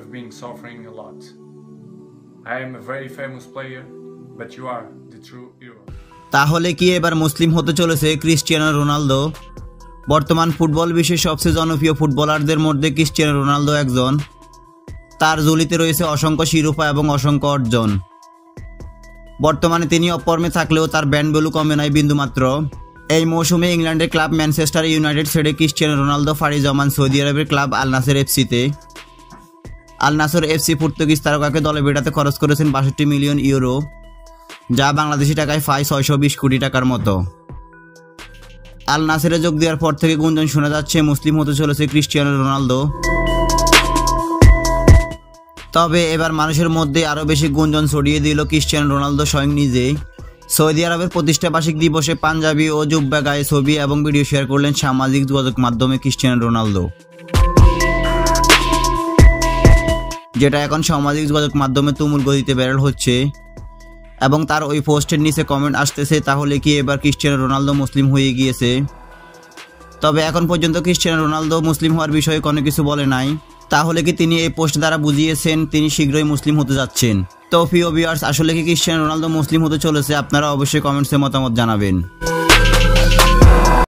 have been suffering a lot. I am a very famous player, but you are the true hero. তাহলে কি এবার মুসলিম হতে চলেছে Cristiano Ronaldo? বর্তমান football বিশ্বের সবচেয়ে জনপ্রিয় ফুটবলারদের মধ্যে ক্রিস্টিয়ানো রোনালদো একজন। তার ঝুলিতে রয়েছে অসংখ্য শিরোপা এবং অসংখ্য অর্জন। বর্তমানে তিনি অফর্মে থাকলেও তার ব্যান্ড ভ্যালু কমে নাই বিন্দুমাত্র। এই মৌসুমে ইংল্যান্ডের ক্লাব ম্যানচেস্টার ইউনাইটেড ছেড়ে ক্রিস্টিয়ানো রোনালদো পাড়ি জমান সৌদি আরবের ক্লাব আল নাসর এফসিতে। আল নাসর এফসি পর্তুগিজ তারকাকে দলে বেড়াতে খরচ করেছেন ৬২ মিলিয়ন ইউরো, যা বাংলাদেশি টাকায় প্রায় ৬২০ কোটি টাকার মতো। আল নাসরে যোগ দেওয়ার পর থেকে গুঞ্জন শোনা যাচ্ছে মুসলিম হতে চলেছে ক্রিস্টিয়ানো রোনালদো। তবে এবার মানুষের মধ্যে আরও বেশি গুঞ্জন ছড়িয়ে দিল ক্রিস্টিয়ানো রোনালদো স্বয়ং নিজে। সৌদি আরবের প্রতিষ্ঠাবার্ষিক দিবসে পাঞ্জাবি ও জুব্বা গায়ে ছবি এবং ভিডিও শেয়ার করলেন সামাজিক যোগাযোগ মাধ্যমে ক্রিস্টিয়ানো রোনালদো, যেটা এখন সামাজিক যোগাযোগ মাধ্যমে তুমুল গতিতে ভাইরাল হচ্ছে। এবং তার ওই পোস্টের নিচে কমেন্ট আসতেছে, তাহলে কি এবার ক্রিস্টিয়ানো রোনালদো মুসলিম হয়ে গিয়েছে? তবে এখন পর্যন্ত ক্রিস্টিয়ানো রোনালদো মুসলিম হওয়ার বিষয়ে কোনো কিছু বলে নাই। তাহলে কি তিনি এই পোস্ট দ্বারা বুঝিয়েছেন তিনি শীঘ্রই মুসলিম হতে যাচ্ছেন? তো প্রিয় ভিউয়ার্স, আসলে কি ক্রিস্টিয়ানো রোনালদো মুসলিম হতে চলেছে? আপনারা অবশ্যই কমেন্টসে মতামত জানাবেন।